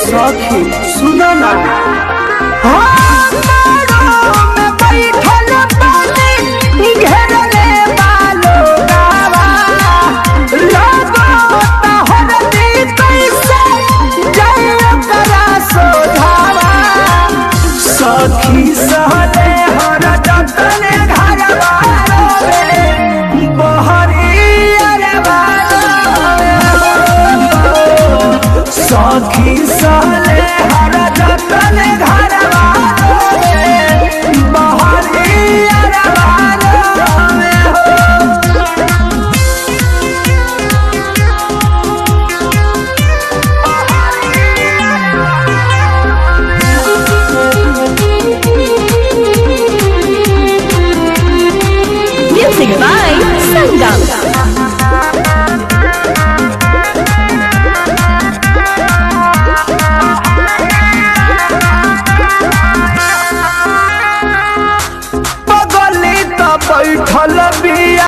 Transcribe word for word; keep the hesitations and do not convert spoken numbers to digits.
सखी सुनो ना सखी सहले हर जतने घर सखी सहले हर जतने घर Music by Singh. बैठल बिया।